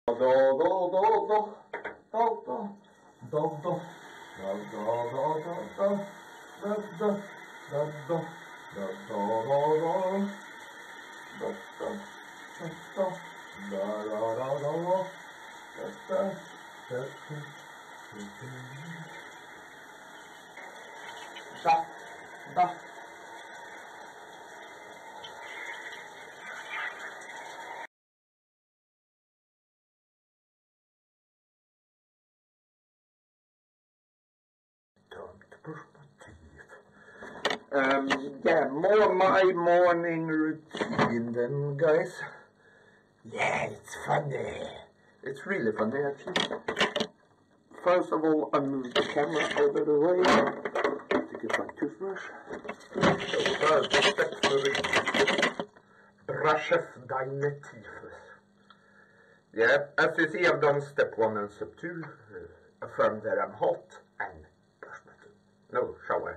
Yeah, more my morning routine then, guys. Yeah, it's funny. It's really funny, actually. First of all, I moved the camera out of the way to get my toothbrush. So first step to brushes deine teeth. Yeah, as you see, I've done step 1 and step 2. Affirm that I'm hot and brush my teeth. No, shower.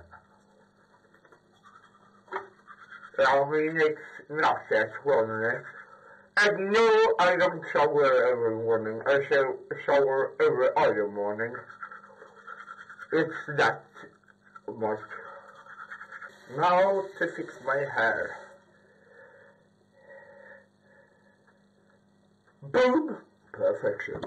I know I don't shower every morning. I shower every other morning. It's that much. Now to fix my hair. Boom! Perfection.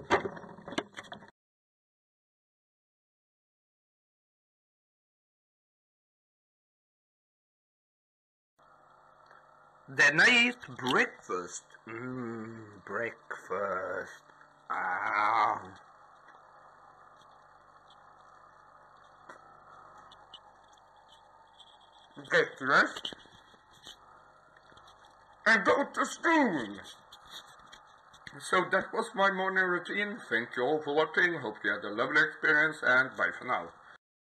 Then I eat breakfast. Breakfast. Get dressed and go to school. So that was my morning routine. Thank you all for watching. Hope you had a lovely experience, and bye for now.